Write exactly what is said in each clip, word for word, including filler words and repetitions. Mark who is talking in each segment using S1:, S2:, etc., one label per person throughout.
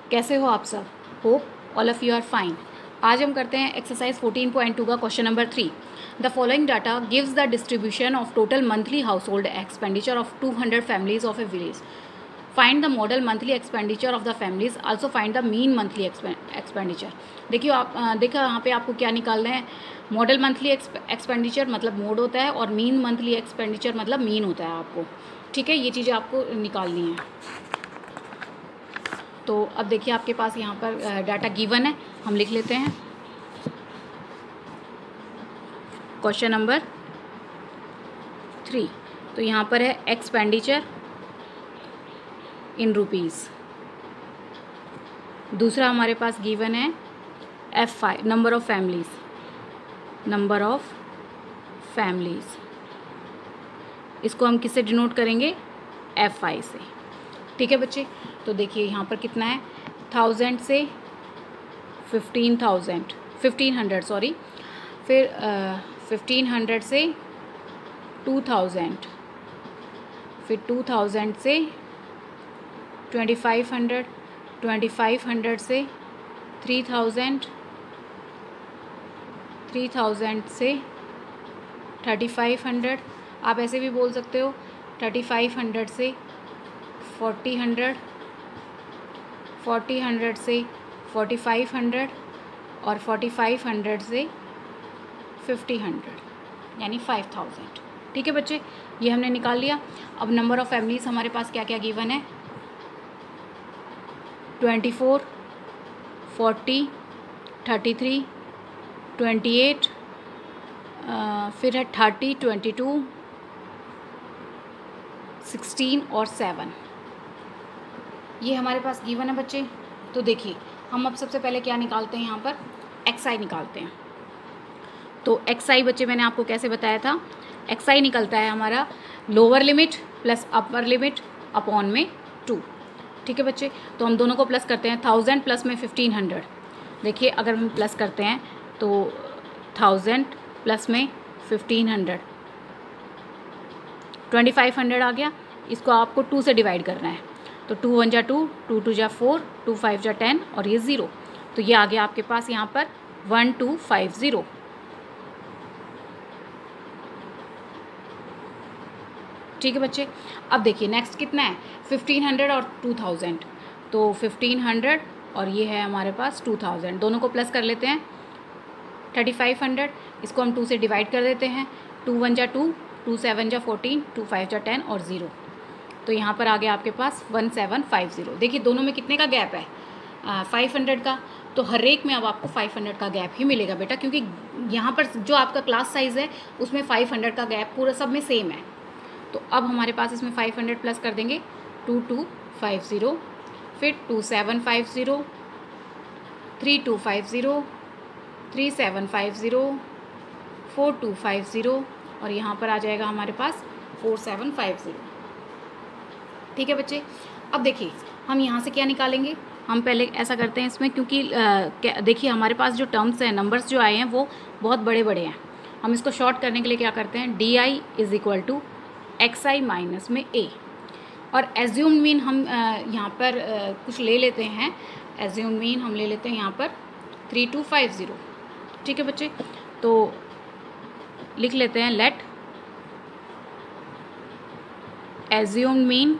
S1: कैसे हो आप सब? Hope all of you are fine. आज हम करते हैं एक्सरसाइज फोर्टीन पॉइंट टू का question number three. The following data gives the distribution of total monthly household expenditure of two hundred families of a village. Find the modal monthly expenditure of the families, also find the mean monthly expenditure. देखिए आप देखो यहाँ पे आपको क्या निकालना है। Modal monthly expenditure मतलब मोड होता है और मीन मंथली एक्सपेंडिचर मतलब मीन होता है आपको। ठीक है, ये चीज़ें आपको निकालनी है। तो अब देखिए आपके पास यहाँ पर डाटा गिवन है, हम लिख लेते हैं। क्वेश्चन नंबर थ्री, तो यहाँ पर है एक्सपेंडिचर इन रुपीज़। दूसरा हमारे पास गिवन है F five, number of families, number of families. इसको हम किससे डिनोट करेंगे? एफ फाइव से। ठीक है बच्चे, तो देखिए यहाँ पर कितना है, थाउजेंड से fifteen thousand fifteen hundred sorry फिर फिफ्टीन हंड्रेड से टू थाउजेंड, फिर टू थाउजेंड से twenty five hundred, twenty five hundred से थ्री थाउजेंड, थ्री थाउजेंड से थर्टी फाइव हंड्रेड। आप ऐसे भी बोल सकते हो थर्टी फाइव हंड्रेड से फोर्टी हंड्रेड, फोर्टी हंड्रेड से फोर्टी फाइव हंड्रेड और फोर्टी फाइव हंड्रेड से फिफ्टी हंड्रेड, यानी फाइव थाउजेंड। ठीक है बच्चे, ये हमने निकाल लिया। अब नंबर ऑफ़ फैमिलीज़ हमारे पास क्या क्या गिवन है, twenty four, forty, thirty three, twenty eight, फिर है थर्टी, ट्वेंटी टू, सिक्सटीन और सेवन। ये हमारे पास गिवन है बच्चे। तो देखिए हम अब सबसे पहले क्या निकालते हैं, यहाँ पर एक्स आई निकालते हैं। तो एक्स आई बच्चे मैंने आपको कैसे बताया था, एक्स आई निकलता है हमारा lower limit plus upper limit upon में टू। ठीक है बच्चे, तो हम दोनों को प्लस करते हैं। थाउजेंड प्लस में फिफ्टीन हंड्रेड, देखिए अगर हम प्लस करते हैं तो थाउजेंड प्लस में fifteen hundred, twenty five hundred आ गया। इसको आपको टू से डिवाइड करना है, तो टू वन जा टू, टू टू जा फोर, टू फाइव जा टेन और ये ज़ीरो। तो ये आ गया आपके पास यहाँ पर वन टू फाइव ज़ीरो। ठीक है बच्चे, अब देखिए नेक्स्ट कितना है, फिफ्टीन हंड्रेड और टू थाउजेंड। तो फिफ्टीन हंड्रेड और ये है हमारे पास टू थाउजेंड, दोनों को प्लस कर लेते हैं। थर्टी फाइव हंड्रेड, इसको हम टू से डिवाइड कर देते हैं। टू वन जा टू, टू सेवन जा फोर्टीन, टू फाइव जा टेन और ज़ीरो। तो यहाँ पर आ गया आपके पास वन सेवन फाइव ज़ीरो। देखिए दोनों में कितने का गैप है, फाइव हंड्रेड का। तो हर एक में अब आपको फाइव हंड्रेड का गैप ही मिलेगा बेटा, क्योंकि यहाँ पर जो आपका क्लास साइज़ है उसमें फाइव हंड्रेड का गैप पूरा सब में सेम है। तो अब हमारे पास इसमें फाइव हंड्रेड प्लस कर देंगे, टू टू फाइव ज़ीरो, फिर two seven five zero, three two five zero, three seven five zero, four two five zero और यहाँ पर आ जाएगा हमारे पास फोर सेवन फाइव ज़ीरो। ठीक है बच्चे, अब देखिए हम यहाँ से क्या निकालेंगे। हम पहले ऐसा करते हैं इसमें, क्योंकि देखिए हमारे पास जो टर्म्स हैं, नंबर्स जो आए हैं वो बहुत बड़े बड़े हैं। हम इसको शॉर्ट करने के लिए क्या करते हैं, D I is equal to X I minus में ए, और एज्यूम मीन हम यहाँ पर कुछ ले लेते हैं। एज्यूम मीन हम ले लेते हैं यहाँ पर थ्री टू फाइव ज़ीरो। ठीक है बच्चे, तो लिख लेते हैं let assume mean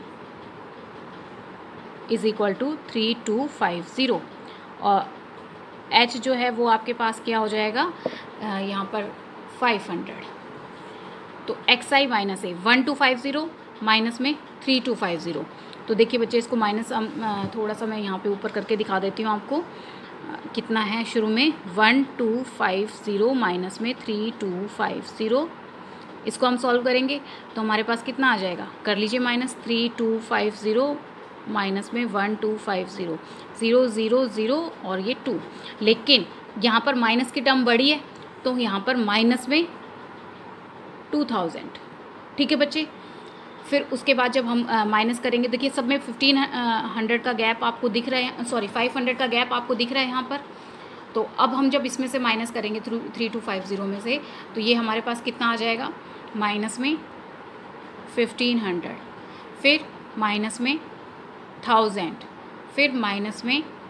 S1: is equal to three two five zero, और एच जो है वो आपके पास क्या हो जाएगा यहाँ पर फाइव हंड्रेड। तो X I minus A, one two five zero minus में थ्री टू फाइव ज़ीरो। तो देखिए बच्चे इसको माइनस थोड़ा सा मैं यहाँ पे ऊपर करके दिखा देती हूँ आपको कितना है। शुरू में one two five zero minus में थ्री टू फाइव ज़ीरो, इसको हम सॉल्व करेंगे तो हमारे पास कितना आ जाएगा, कर लीजिए minus three two five zero minus में one two five zero, zero zero zero और ये टू। लेकिन यहाँ पर माइनस की टर्म बड़ी है तो यहाँ पर माइनस में टू थाउजेंड। ठीक है बच्चे, फिर उसके बाद जब हम माइनस करेंगे, देखिए सब में फिफ्टीन हंड्रेड का गैप आपको दिख रहा है, सॉरी फाइव हंड्रेड का गैप आपको दिख रहा है यहाँ पर। तो अब हम जब इसमें से माइनस करेंगे through three two five zero में से, तो ये हमारे पास कितना आ जाएगा, माइनस में फिफ्टीन हंड्रेड, फिर माइनस में थाउजेंड, फिर माइनस में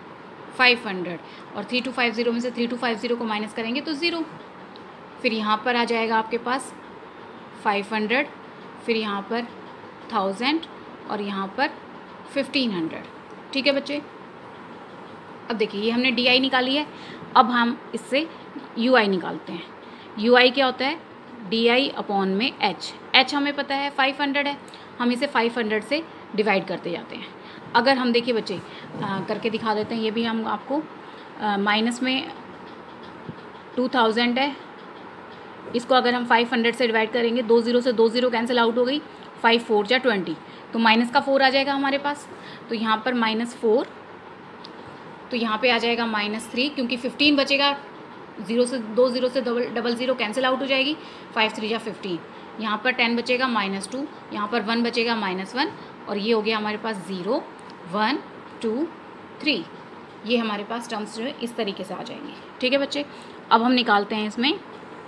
S1: फाइव हंड्रेड, और थ्री टू फाइव ज़ीरो में से थ्री टू फाइव ज़ीरो को माइनस करेंगे तो ज़ीरो। फिर यहाँ पर आ जाएगा आपके पास फाइव हंड्रेड, फिर यहाँ पर थाउजेंड और यहाँ पर फिफ्टीन हंड्रेड। ठीक है बच्चे, अब देखिए ये हमने डी आई निकाली है, अब हम इससे यू आई निकालते हैं। यू आई क्या होता है? डी आई अपॉन में एच। एच हमें पता है फाइव हंड्रेड है, हम इसे फाइव हंड्रेड से डिवाइड करते जाते हैं। अगर हम देखिए बच्चे आ, करके दिखा देते हैं, ये भी हम आपको माइनस में टू थाउजेंड है, इसको अगर हम फाइव हंड्रेड से डिवाइड करेंगे, दो ज़ीरो से दो ज़ीरो कैंसिल आउट हो गई, फाइव फोर जा ट्वेंटी, तो माइनस का फोर आ जाएगा हमारे पास। तो यहाँ पर माइनस फोर, तो यहाँ पे आ जाएगा माइनस थ्री, क्योंकि फिफ्टीन बचेगा, जीरो से दो ज़ीरो से double double zero cancel out हो जाएगी, फाइव थ्री जा फिफ्टीन। यहाँ पर टेन बचेगा माइनस टू, यहाँ पर वन बचेगा माइनस वन, और ये हो गया हमारे पास ज़ीरो वन टू थ्री। ये हमारे पास टर्म्स जो है इस तरीके से आ जाएंगे। ठीक है बच्चे, अब हम निकालते हैं इसमें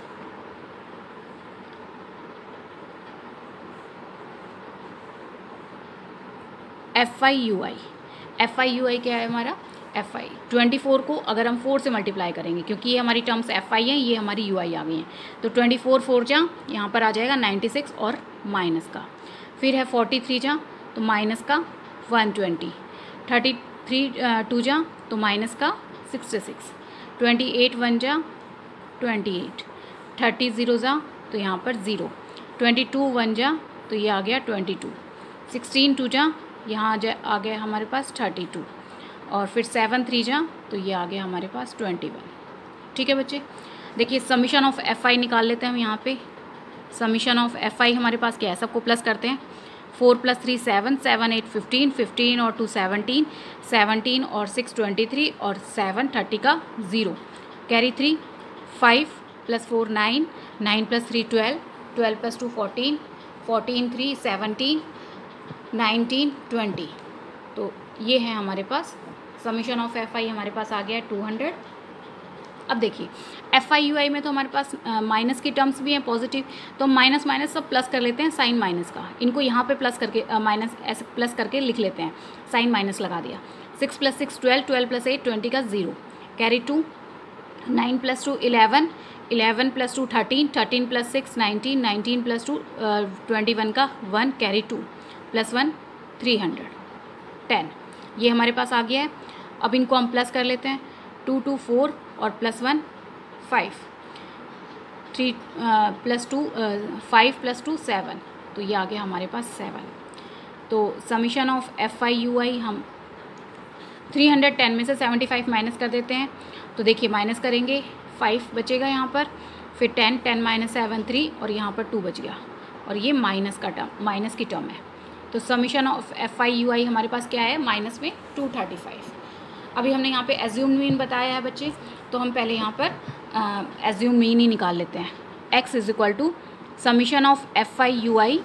S1: F I U I. F I U I क्या है हमारा? एफ आई ट्वेंटी फोर को अगर हम फोर से मल्टीप्लाई करेंगे, क्योंकि ये हमारी टर्म्स एफ आई हैं, ये हमारी यू आई आ गई हैं, तो ट्वेंटी फोर फोर जा यहाँ पर आ जाएगा नाइन्टी सिक्स और माइनस का, फिर है फोर्टी थ्री जा तो माइनस का one twenty, thirty three two जा तो माइनस का sixty six, twenty eight one जा ट्वेंटी एट, थर्टी ज़ीरो जा तो यहाँ पर ज़ीरो, ट्वेंटी टू वन जा तो ये आ गया ट्वेंटी टू, सिक्सटीन टू जा यहाँ जा आ गया हमारे पास थर्टी टू, और फिर सेवन थ्री जा तो ये आ गया हमारे पास ट्वेंटी वन। ठीक है बच्चे, देखिए समीशन ऑफ एफ आई निकाल लेते हैं हम यहाँ पे। समीशन ऑफ एफ आई हमारे पास क्या है, सबको प्लस करते हैं, four plus three seven, seven eight fifteen, fifteen और टू सेवनटीन, सेवनटीन और सिक्स ट्वेंटी थ्री, और सेवन थर्टी का zero, carry three, five plus four nine, nine plus three twelve, twelve plus two fourteen, fourteen three seventeen, nineteen twenty. तो ये है हमारे पास summation of F I हमारे पास आ गया है टू हंड्रेड। अब देखिए एफ आई यू आई में तो हमारे पास माइनस की टर्म्स भी हैं पॉजिटिव, तो माइनस माइनस सब प्लस कर लेते हैं, साइन माइनस का, इनको यहाँ पे प्लस करके माइनस ऐसे प्लस करके लिख लेते हैं, साइन माइनस लगा दिया। Six plus six twelve, twelve plus eight twenty का zero, carry two, nine plus two eleven, eleven plus two thirteen, thirteen plus six nineteen, nineteen plus two twenty one का one, carry two, plus one three hundred, ten. ये हमारे पास आ गया है। अब इनको हम प्लस कर लेते हैं, टू टू फोर और plus one five, three plus two five plus two seven, तो ये आ गया हमारे पास सेवन। तो summation of F I U I हम थ्री हंड्रेड टेन में से सेवेंटी फाइव माइनस कर देते हैं, तो देखिए माइनस करेंगे, फाइव बचेगा यहाँ पर, फिर ten, ten minus seven three, और यहाँ पर टू बच गया, और ये माइनस का टर्म, माइनस की टर्म है। तो summation of F I U I हमारे पास क्या है, माइनस में टू थर्टी फाइव। अभी हमने यहाँ पे एज्यूम मीन बताया है बच्चे, तो हम पहले यहाँ पर एज्यूम मीन ही निकाल लेते हैं। X is equal to summation of F I U I,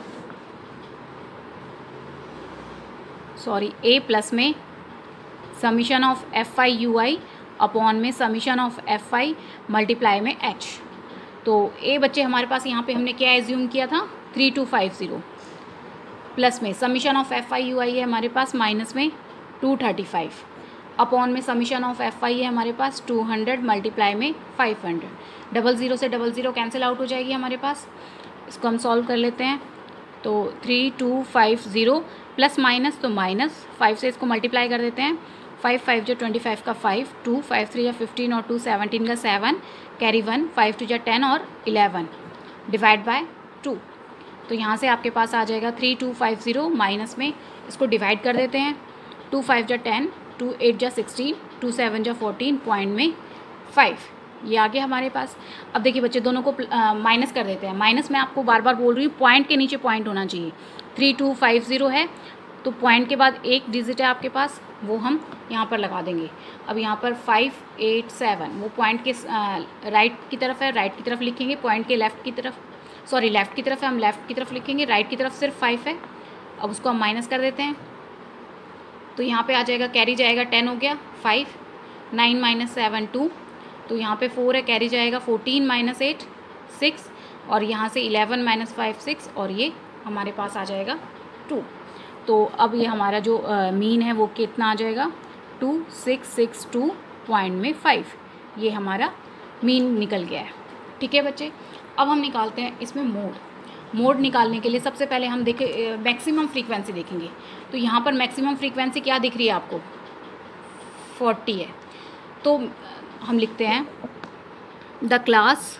S1: sorry A plus में summation of F I U I upon में summation of F I multiply में एच। तो ए बच्चे हमारे पास यहाँ पे हमने क्या एज्यूम किया था, three two five zero, plus में summation of F I U I है हमारे पास माइनस में टू थर्टी फाइव, अपॉन में समीशन ऑफ एफ आई है हमारे पास टू हंड्रेड मल्टीप्लाई में फाइव हंड्रेड। डबल ज़ीरो से डबल ज़ीरो कैंसिल आउट हो जाएगी हमारे पास, इसको हम सॉल्व कर लेते हैं। तो three two five zero plus minus, तो माइनस फाइव से इसको मल्टीप्लाई कर देते हैं, फाइव फाइव जो ट्वेंटी फाइव का फाइव, टू फाइव थ्री या फिफ्टीन और टू सेवनटीन का seven, carry one, five two जा टेन और इलेवन, डिवाइड बाय टू। तो यहाँ से आपके पास आ जाएगा three two five zero, minus में इसको डिवाइड कर देते हैं, टू फाइव जा टेन, टू एट जा सिक्सटीन, टू सेवन जा फोर्टीन, पॉइंट में फाइव, ये आ गया हमारे पास। अब देखिए बच्चे दोनों को माइनस कर देते हैं, माइनस मैं आपको बार बार बोल रही हूँ, पॉइंट के नीचे पॉइंट होना चाहिए। थ्री टू फाइव ज़ीरो है तो पॉइंट के बाद एक डिजिट है आपके पास, वो हम यहाँ पर लगा देंगे। अब यहाँ पर फाइव एट सेवन वो पॉइंट के राइट की तरफ है, राइट की तरफ लिखेंगे, पॉइंट के लेफ़्ट की तरफ, सॉरी लेफ़्ट की तरफ है, हम लेफ़्ट की तरफ लिखेंगे, राइट की तरफ सिर्फ फाइव है। अब उसको हम माइनस कर देते हैं, तो यहाँ पे आ जाएगा, कैरी जाएगा, टेन हो गया, five, nine minus seven two, तो यहाँ पे फोर है, कैरी जाएगा, फोर्टीन माइनस एट सिक्स, और यहाँ से इलेवन माइनस फाइव सिक्स, और ये हमारे पास आ जाएगा टू। तो अब ये हमारा जो मीन है वो कितना आ जाएगा, two six six two point में फाइव, ये हमारा मीन निकल गया है। ठीक है बच्चे, अब हम निकालते हैं इसमें मोड। मोड निकालने के लिए सबसे पहले हम देखें मैक्सिमम फ्रीक्वेंसी देखेंगे। तो यहाँ पर मैक्सिमम फ्रीक्वेंसी क्या दिख रही है आपको, फोर्टी है। तो हम लिखते हैं the class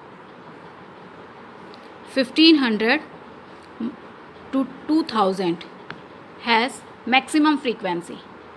S1: fifteen hundred to two thousand has maximum frequency.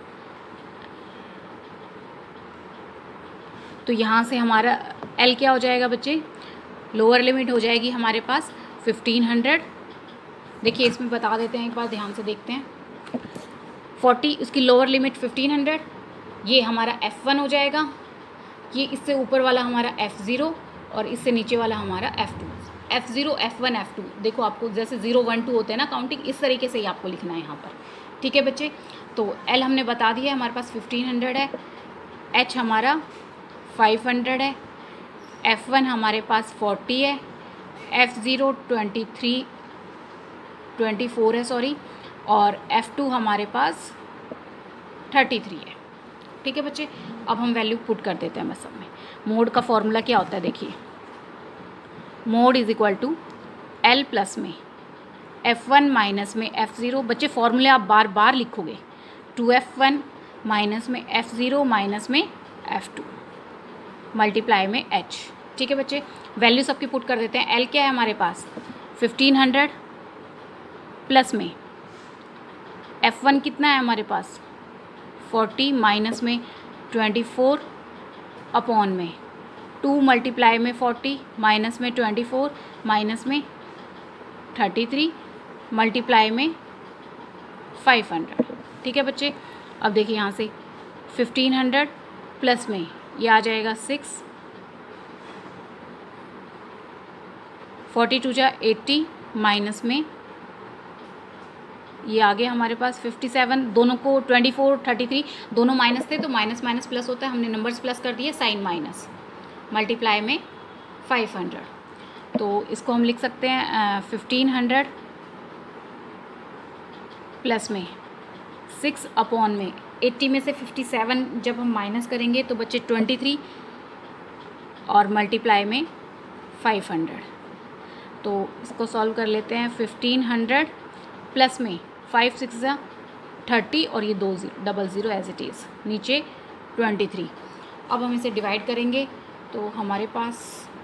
S1: तो यहाँ से हमारा एल क्या हो जाएगा बच्चे, लोअर लिमिट हो जाएगी हमारे पास फिफ्टीन हंड्रेड। देखिए इसमें बता देते हैं, एक बार ध्यान से देखते हैं। फोर्टी उसकी लोअर लिमिट फिफ्टीन हंड्रेड, ये हमारा एफ़ वन हो जाएगा, ये इससे ऊपर वाला हमारा एफ़ ज़ीरो और इससे नीचे वाला हमारा F two. F zero F one F two, देखो आपको जैसे ज़ीरो वन टू होते हैं ना काउंटिंग, इस तरीके से ही आपको लिखना है यहाँ पर। ठीक है बच्चे, तो एल हमने बता दिया है हमारे पास फिफ्टीन हंड्रेड है, एच हमारा फाइव हंड्रेड है, एफ़ वन हमारे पास फोर्टी है, F zero twenty three twenty four है सॉरी, और एफ़ टू हमारे पास थर्टी थ्री है। ठीक है बच्चे, अब हम वैल्यू पुट कर देते हैं बस सब में। मोड का फॉर्मूला क्या होता है देखिए, mode is equal to L plus में एफ़ वन माइनस में एफ़ ज़ीरो। बच्चे फॉर्मूले आप बार बार लिखोगे, टू एफ़ वन माइनस में एफ़ ज़ीरो माइनस में एफ़ टू मल्टीप्लाई में एच। ठीक है बच्चे, वैल्यू सबकी पुट कर देते हैं। एल क्या है हमारे पास फिफ्टीन हंड्रेड प्लस में एफ़ वन कितना है हमारे पास फोर्टी माइनस में ट्वेंटी फोर अपॉन में टू मल्टीप्लाई में फोर्टी माइनस में ट्वेंटी फोर माइनस में थर्टी थ्री मल्टीप्लाई में फाइव हंड्रेड। ठीक है बच्चे, अब देखिए यहाँ से फिफ्टीन हंड्रेड प्लस में ये आ जाएगा सिक्स, फोर्टी टू जा एट्टी माइनस में ये आगे हमारे पास फिफ्टी सेवन, दोनों को ट्वेंटी फोर थर्टी थ्री दोनों माइनस थे तो माइनस माइनस प्लस होता है, हमने नंबर्स प्लस कर दिए साइन माइनस, मल्टीप्लाई में फाइव हंड्रेड। तो इसको हम लिख सकते हैं फिफ्टीन हंड्रेड प्लस में सिक्स अपॉन में एट्टी में से फिफ्टी सेवन जब हम माइनस करेंगे तो बच्चे ट्वेंटी थ्री और मल्टीप्लाई में फाइव हंड्रेड। तो इसको सॉल्व कर लेते हैं, फिफ्टीन हंड्रेड प्लस में फाइव सिक्स ज़ा थर्टी और ये दो zero double zero as it is, नीचे ट्वेंटी थ्री। अब हम इसे डिवाइड करेंगे तो हमारे पास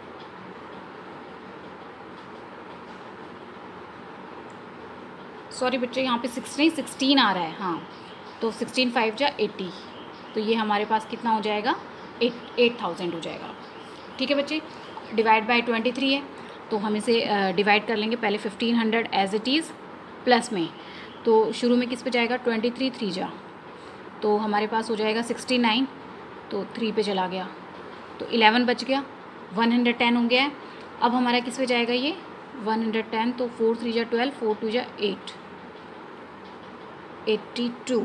S1: सॉरी बच्चे यहाँ पे सिक्सटीन सिक्सटीन आ रहा है, हाँ तो सिक्सटीन फाइव जा एट्टी, तो ये हमारे पास कितना हो जाएगा एट एट थाउजेंड हो जाएगा। ठीक है बच्चे, डिवाइड बाय ट्वेंटी थ्री है तो हम इसे डिवाइड कर लेंगे पहले fifteen hundred as it is plus में, तो शुरू में किस पे जाएगा ट्वेंटी थ्री थ्री जा, तो हमारे पास हो जाएगा सिक्सटी नाइन, तो थ्री पे चला गया तो इलेवन बच गया, वन हंड्रेड टेन हो गया है। अब हमारा किस पे जाएगा ये वन हंड्रेड टेन, तो फोर थ्री जा ट्वेल्व, फोर टू जा एट, एट्टी टू।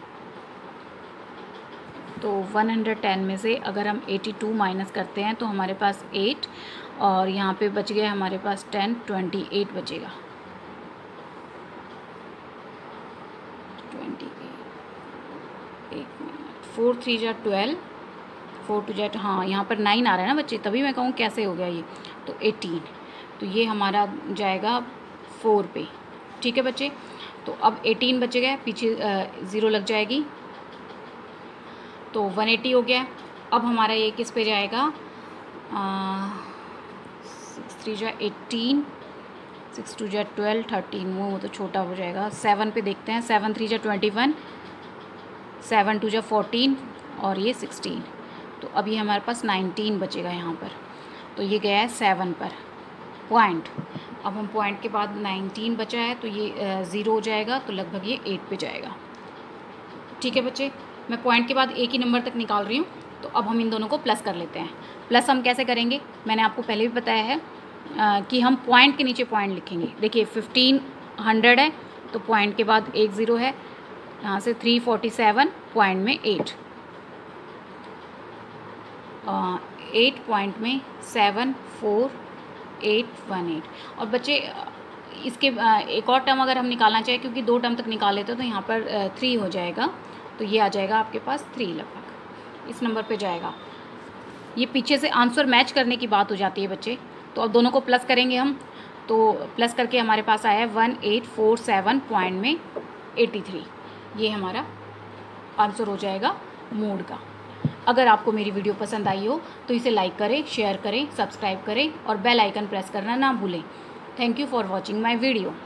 S1: तो वन हंड्रेड टेन में से अगर हम एटी टू माइनस करते हैं तो हमारे पास एट और यहाँ पे बच गया हमारे पास टेन, ट्वेंटी एट बचेगा, ट्वेंटी एट, एक मिनट, फोर थ्री जा ट्वेल्व, फोर टू जा, हाँ यहाँ पर नाइन आ रहा है ना बच्चे, तभी मैं कहूँ कैसे हो गया ये, तो एटीन, तो ये हमारा जाएगा फोर पे। ठीक है बच्चे, तो अब एटीन बचे गए, पीछे ज़ीरो लग जाएगी तो वन एटी हो गया। अब हमारा ये किस पे जाएगा, सिक्स थ्री जा एटीन, सिक्स टू जा ट्वेल्व, थर्टीन, वो वो तो छोटा हो जाएगा, सेवन पे देखते हैं, सेवन थ्री जा ट्वेंटी वन, सेवन टू जा फोर्टीन और ये सिक्सटीन, तो अब ये हमारे पास नाइनटीन बचेगा यहाँ पर, तो ये गया है सेवन पर पॉइंट। अब हम पॉइंट के बाद नाइनटीन बचा है तो ये ज़ीरो हो जाएगा, तो लगभग ये एट पे जाएगा। ठीक है बच्चे, मैं पॉइंट के बाद एक ही नंबर तक निकाल रही हूँ, तो अब हम इन दोनों को प्लस कर लेते हैं। प्लस हम कैसे करेंगे, मैंने आपको पहले भी बताया है आ, कि हम पॉइंट के नीचे पॉइंट लिखेंगे। देखिए फिफ्टीन हंड्रेड है तो पॉइंट के बाद एक ज़ीरो है, यहाँ से थ्री फोर्टी सेवन पॉइंट में एट, एट पॉइंट में seven four eight one eight. और बच्चे इसके एक और टर्म अगर हम निकालना चाहें, क्योंकि दो टर्म तक निकाल लेते हैं तो यहाँ पर थ्री हो जाएगा, तो ये आ जाएगा आपके पास थ्री लगभग, इस नंबर पे जाएगा। ये पीछे से आंसर मैच करने की बात हो जाती है बच्चे, तो अब दोनों को प्लस करेंगे हम, तो प्लस करके हमारे पास आया है one eight four seven point में एटी थ्री। ये हमारा आंसर हो जाएगा मोड का। अगर आपको मेरी वीडियो पसंद आई हो तो इसे लाइक करें, शेयर करें, सब्सक्राइब करें और बेल आइकन प्रेस करना ना भूलें। Thank you for watching my video.